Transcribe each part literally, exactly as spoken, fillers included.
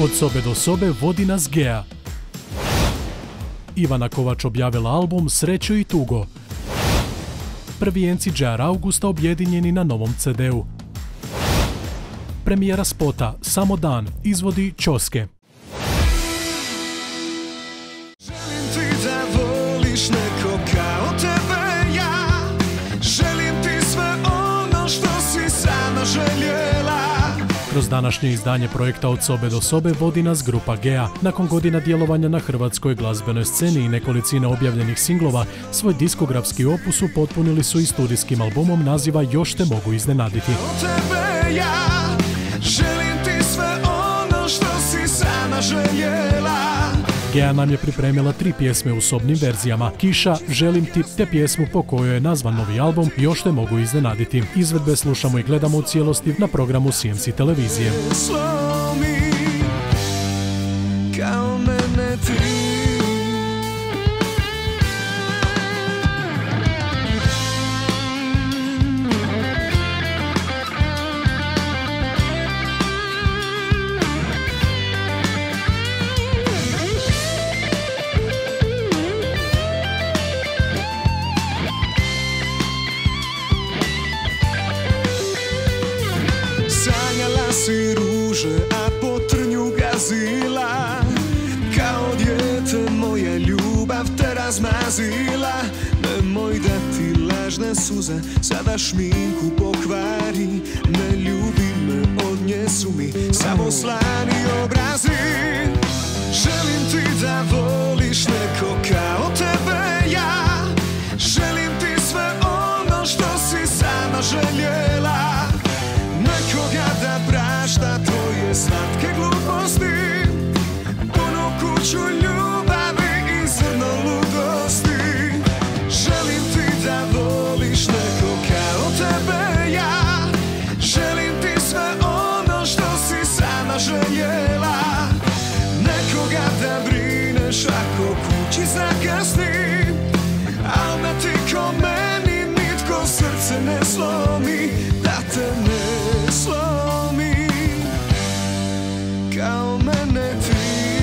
Od sobe do sobe vodi nas Gea. Ivana Kovač objavila album Srećo i tugo. Prvijenci Džar Augusta objedinjeni na novom ce de u. Premijera spota Samo dan izvodi Ćoske. Želim ti da voliš neko kao tebe ja. Želim ti sve ono što si sama željela. Kroz današnje izdanje projekta Od sobe do sobe vodi nas grupa Gea. Nakon godina djelovanja na hrvatskoj glazbenoj sceni i nekolicine objavljenih singlova, svoj diskografski opus upotpunili su i studijskim albumom naziva Još te mogu iznenaditi. Od tebe ja. Želim ti sve ono što si sama željela. Gea nam je pripremila tri pjesme u sobnim verzijama. Kiša, Želim ti, te pjesmu po kojoj je nazvan novi album Još te mogu iznenaditi. Izvedbe slušamo i gledamo u cijelosti na programu C M C televizije. Slomi kao mene ti. Sanjala si ruže, a po trnju gazila. Kao dijete moja ljubav te razmazila. Nemoj da ti lažne suze sada šminku pokvari. Ne ljubi me, od nje su mi samo slani obrazi. Želim ti da voliš neko kao tebe ja. Želim ti sve ono što si sama željela. Nekoga da prašta tvoje slatke gluposti. Punu kuću ljubavi i zrno ludosti. Želim ti da voliš neko kao tebe ja. Želim ti sve ono što si sama željela. Nekoga da brineš ako kući zakasni. Al me ti ko meni nitko srce ne slomi. Da te ne slomi kao mene ti.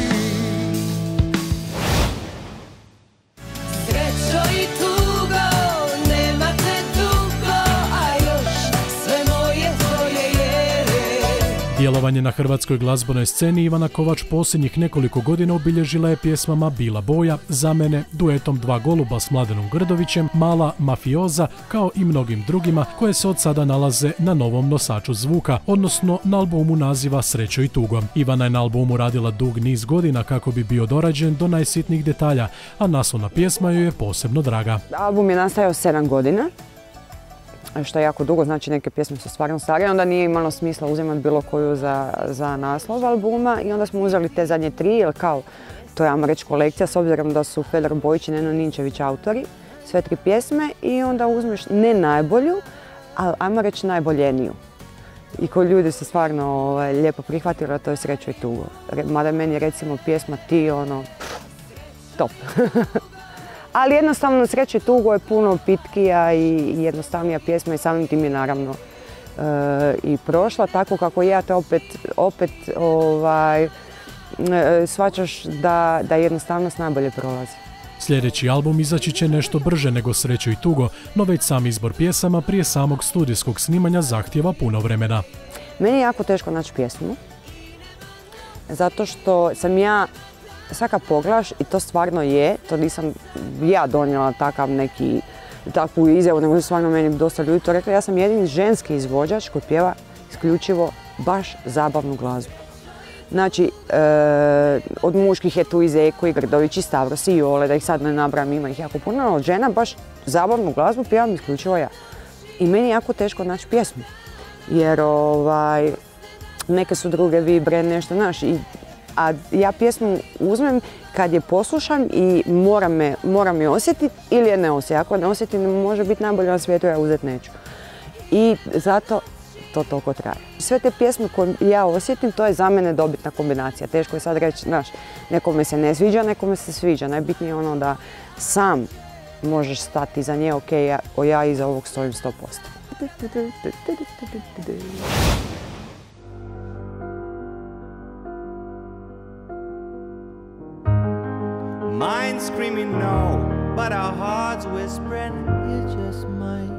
Srećo i tugo, nema te dugo, a još sve moje tvoje je. Djelovanje na hrvatskoj glazbenoj sceni Ivana Kovač posljednjih nekoliko godina obilježila je pjesmama Bila boja, Za mene, duetom Dva goluba s Mladenom Grdovićem, Mala, Mafioza, kao i mnogim drugima koje se od sada nalaze na novom nosaču zvuka, odnosno na albumu naziva Srećo i tugo. Ivana je na albumu radila dug niz godina kako bi bio dorađen do najsitnijih detalja, a naslovna pjesma joj je posebno draga. Album je nastajao sedam godina, što je jako dugo, znači neke pjesme su stvarno starije, onda nije imalo smisla uzimati bilo koju za, za naslov albuma i onda smo uzeli te zadnje tri, jer kao to je ajmo reći kolekcija, s obzirom da su Fedor Bojić i Neno Ninčević autori, sve tri pjesme i onda uzmeš ne najbolju, ali ajmo reći najboljeniju. I koju ljudi su stvarno ovaj, lijepo prihvatili, a to je Srećo i tugo. Mada meni je recimo pjesma Ti ono, top. Ali jednostavno Srećo i tugo je puno pitkija i jednostavnija pjesma i samim tim je naravno e, i prošla tako kako ja te opet, opet ovaj, e, shvaćaš da, da jednostavnost najbolje prolazi. Sljedeći album izaći će nešto brže nego Srećo i tugo, no već sam izbor pjesama prije samog studijskog snimanja zahtjeva puno vremena. Meni je jako teško naći pjesmu, zato što sam ja svaka pogledaš i to stvarno je, to nisam ja donijela takav neki, takvu izjavu, nego stvarno meni dosta ljudi to rekli, ja sam jedini ženski izvođač koji pjeva isključivo baš zabavnu glazbu. Znači, e, od muških je tu i Zeko i Grdović i Stavros i Jole, da ih sad ne nabrajam, ima ih jako puno, ali od žena baš zabavnu glazbu pjevam isključivo ja. I meni je jako teško naći pjesmu, jer ovaj, neke su druge vibre, nešto, znaš, i a ja pjesmu uzmem kad je poslušam i moram, me, moram je osjetiti ili je ne osjetim. Ako ne osjetim, može biti najbolje na svijetu, ja uzeti neću. I zato to toliko traje. Sve te pjesme koje ja osjetim, to je za mene dobitna kombinacija. Teško je sad reći, znaš, nekome se ne sviđa, nekome se sviđa. Najbitnije je ono da sam možeš stati za nje, ok, ja, ja iza ovog stojim sto posto. we know, but our hearts whispering, you just might.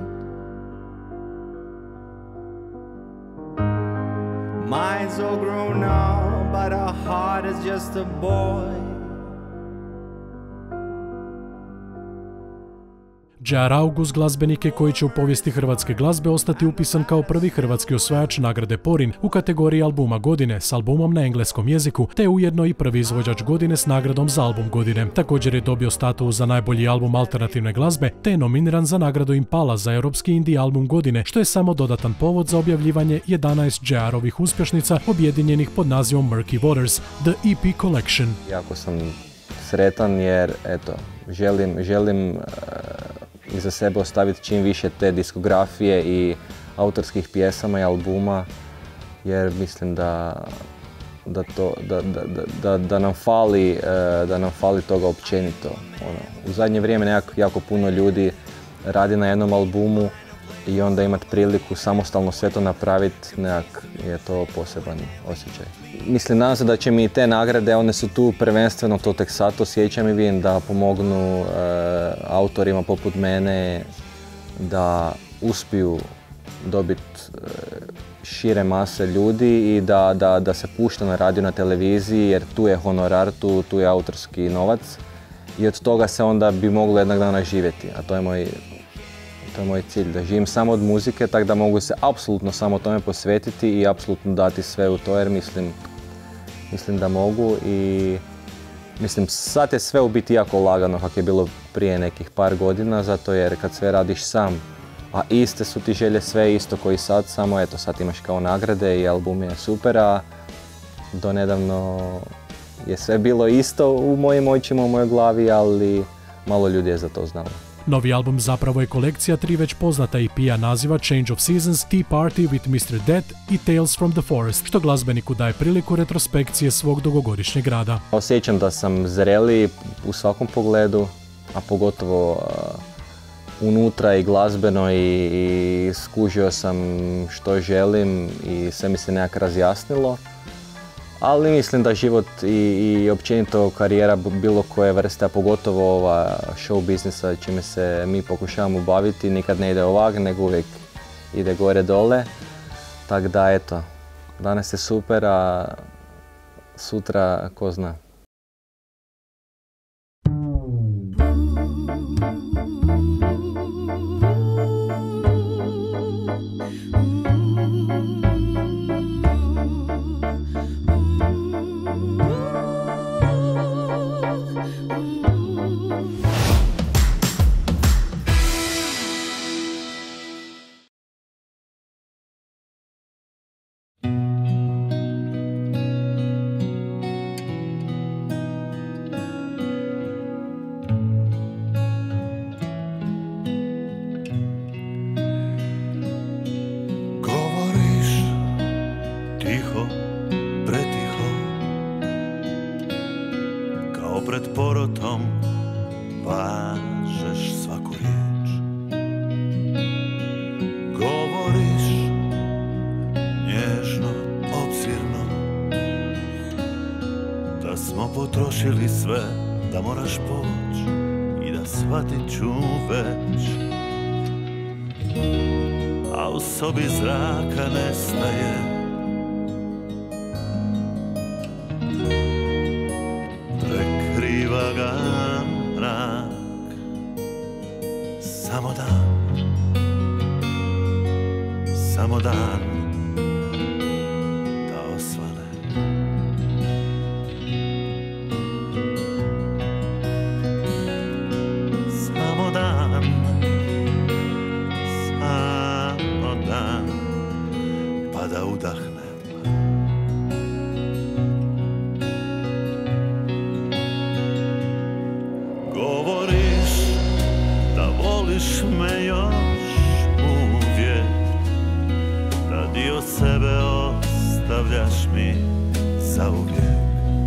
Mind's all grown up, but our heart is just a boy. J R. August glazbenik je koji će u povijesti hrvatske glazbe ostati upisan kao prvi hrvatski osvajač nagrade Porin u kategoriji albuma godine s albumom na engleskom jeziku, te ujedno i prvi izvođač godine s nagradom za album godine. Također je dobio status za najbolji album alternativne glazbe, te je nominiran za nagradu Impala za europski indie album godine, što je samo dodatan povod za objavljivanje jedanaest J R-ovih uspješnica objedinjenih pod nazivom Murky Waters, The E P Collection. Jako sam sretan jer, eto, želim, želim uh, iza sebe ostaviti čim više te diskografije i autorskih pjesama i albuma, jer mislim da, da, to, da, da, da, da, nam, fali, uh, da nam fali toga općenito. Ono, u zadnje vrijeme jako, jako puno ljudi radi na jednom albumu i onda imati priliku samostalno sve to napraviti, nekak je to poseban osjećaj. Mislim, nadam se da će mi te nagrade, one su tu prvenstveno, to tek sad osjećam i vidim, da pomognu e, autorima poput mene da uspiju dobiti e, šire mase ljudi i da, da, da se pušta na radiju, na televiziji, jer tu je honorar, tu, tu je autorski novac i od toga se onda bi moglo jednog dana živjeti, a to je moj To je moj cilj, da živim samo od muzike, tako da mogu se apsolutno samo tome posvetiti i apsolutno dati sve u to, jer mislim, mislim da mogu i mislim, sad je sve u biti jako lagano kako je bilo prije nekih par godina, zato jer kad sve radiš sam, a iste su ti želje, sve isto koji sad, samo eto sad imaš kao nagrade i album je super, a donedavno je sve bilo isto u mojim očima, u mojoj glavi, ali malo ljudi je za to znalo. Novi album zapravo je kolekcija tri već poznata E P-a naziva Change of Seasons, Tea Party with mister Death i Tales from the Forest, što glazbeniku daje priliku retrospekcije svog dugogodišnjeg rada. Osjećam da sam zreli u svakom pogledu, a pogotovo uh, unutra i glazbeno i, i skužio sam što želim i sve mi se nekako razjasnilo. Ali mislim da život i, i općenito karijera bilo koje vrste, a pogotovo ova show biznisa čime se mi pokušavamo baviti, nikad ne ide ovak, nego uvijek ide gore dole. Tako da eto, danas je super, a sutra ko zna. Pred porotom važeš svaku riječ. Govoriš nježno, obzirno, da smo potrošili sve, da moraš poći i da shvatit ću već. A u sobi zraka nestaje, prekriva ga mrak. Samo dan, samo dan da osvane. Samo dan, samo dan, pa da udahnem. Govoriš da voliš me još uvijek, da dio sebe ostavljaš mi zauvijek.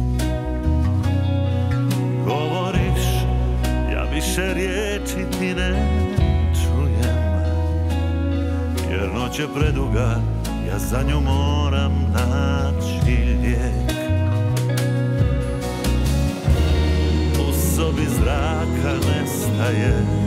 Govoriš, ja više riječi ti ne čujem, jer noć je preduga, ja za nju moram naći lijek. U sobi sobi zraka nestaje.